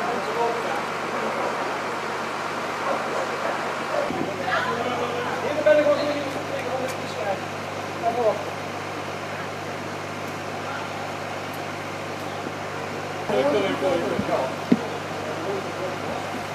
Hier ben ik wel in de schrijven. Daarvoor. Sorry.